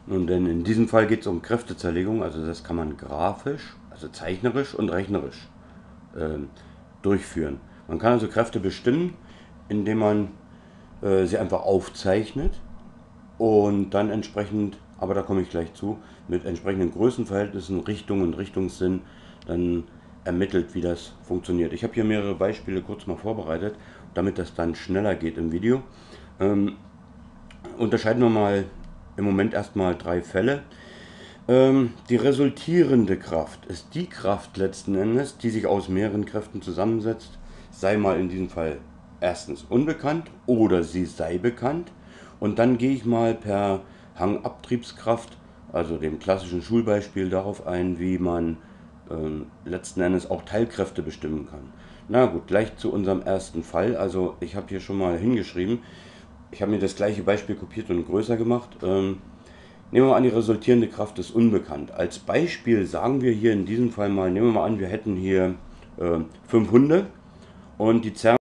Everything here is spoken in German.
Nun, denn in diesem Fall geht es um Kräftezerlegung, also das kann man grafisch, also zeichnerisch und rechnerisch ähm, durchführen. Man kann also Kräfte bestimmen, indem man sie einfach aufzeichnet und dann entsprechend, aber da komme ich gleich zu, mit entsprechenden Größenverhältnissen, Richtung und Richtungssinn dann ermittelt, wie das funktioniert. Ich habe hier mehrere Beispiele kurz mal vorbereitet, damit das dann schneller geht im Video. Unterscheiden wir mal im Moment erstmal drei Fälle. Die resultierende Kraft ist die Kraft letzten Endes, die sich aus mehreren Kräften zusammensetzt, sei mal in diesem Fall erstens unbekannt oder sie sei bekannt. Und dann gehe ich mal per Hangabtriebskraft, also dem klassischen Schulbeispiel, darauf ein, wie man letzten Endes auch Teilkräfte bestimmen kann. Na gut, gleich zu unserem ersten Fall. Also ich habe hier schon mal hingeschrieben, ich habe mir das gleiche Beispiel kopiert und größer gemacht. Nehmen wir mal an, die resultierende Kraft ist unbekannt. Als Beispiel sagen wir hier in diesem Fall mal, nehmen wir mal an, wir hätten hier 5 Hunde und die zerren